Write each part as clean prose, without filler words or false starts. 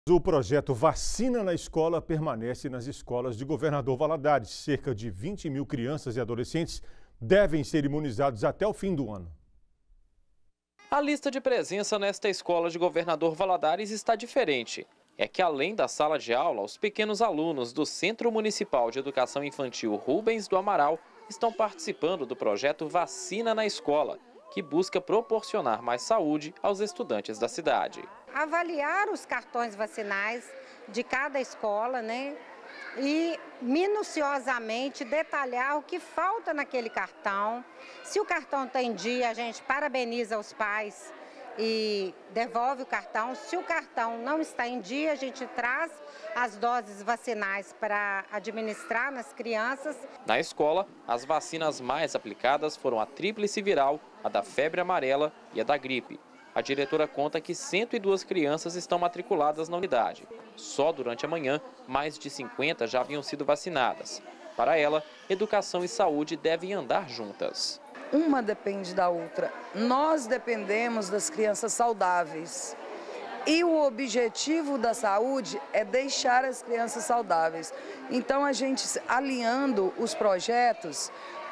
O projeto Vacina na Escola permanece nas escolas de Governador Valadares. Cerca de 20 mil crianças e adolescentes devem ser imunizados até o fim do ano. A lista de presença nesta escola de Governador Valadares está diferente. É que além da sala de aula, os pequenos alunos do Centro Municipal de Educação Infantil Rubens do Amaral estão participando do projeto Vacina na Escola, que busca proporcionar mais saúde aos estudantes da cidade. Avaliar os cartões vacinais de cada escola, né? E minuciosamente detalhar o que falta naquele cartão. Se o cartão está em dia, a gente parabeniza os pais e devolve o cartão. Se o cartão não está em dia, a gente traz as doses vacinais para administrar nas crianças. Na escola, as vacinas mais aplicadas foram a tríplice viral, a da febre amarela e a da gripe. A diretora conta que 102 crianças estão matriculadas na unidade. Só durante a manhã, mais de 50 já haviam sido vacinadas. Para ela, educação e saúde devem andar juntas. Uma depende da outra. Nós dependemos das crianças saudáveis. E o objetivo da saúde é deixar as crianças saudáveis. Então, a gente alinhando os projetos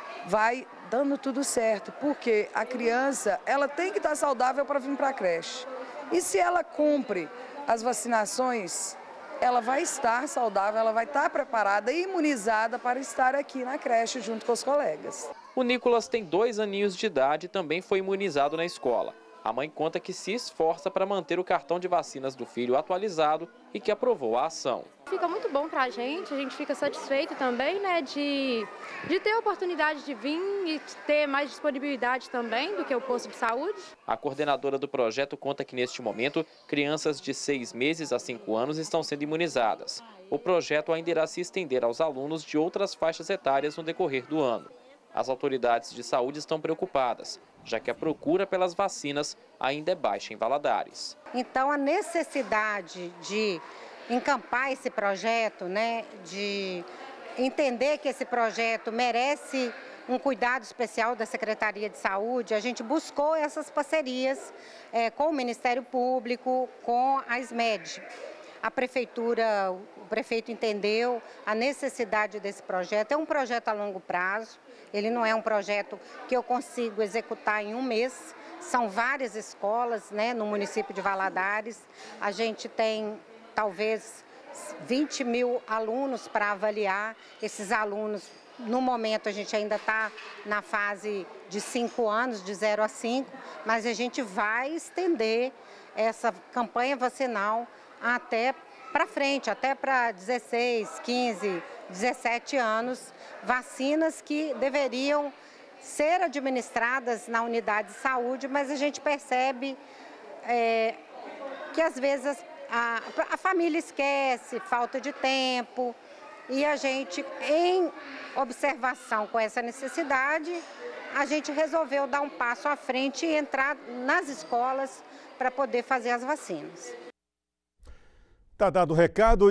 vai dando tudo certo, porque a criança ela tem que estar saudável para vir para a creche. E se ela cumpre as vacinações, ela vai estar saudável, ela vai estar preparada e imunizada para estar aqui na creche junto com os colegas. O Nicolas tem 2 aninhos de idade e também foi imunizado na escola. A mãe conta que se esforça para manter o cartão de vacinas do filho atualizado e que aprovou a ação. Fica muito bom para a gente fica satisfeito também, né, de ter a oportunidade de vir e ter mais disponibilidade também do que o posto de saúde. A coordenadora do projeto conta que neste momento, crianças de 6 meses a 5 anos estão sendo imunizadas. O projeto ainda irá se estender aos alunos de outras faixas etárias no decorrer do ano. As autoridades de saúde estão preocupadas, já que a procura pelas vacinas ainda é baixa em Valadares. Então, a necessidade de encampar esse projeto, né, de entender que esse projeto merece um cuidado especial da Secretaria de Saúde, a gente buscou essas parcerias com o Ministério Público, com a SMED. A prefeitura, o prefeito entendeu a necessidade desse projeto. É um projeto a longo prazo, ele não é um projeto que eu consigo executar em um mês. São várias escolas, né, no município de Valadares. A gente tem talvez 20 mil alunos para avaliar. Esses alunos, no momento, a gente ainda está na fase de 5 anos, de 0 a 5, mas a gente vai estender essa campanha vacinal até para frente, até para 16, 15, 17 anos, vacinas que deveriam ser administradas na unidade de saúde, mas a gente percebe que às vezes a família esquece, falta de tempo, e a gente, em observação com essa necessidade, a gente resolveu dar um passo à frente e entrar nas escolas para poder fazer as vacinas. Tá dado o recado.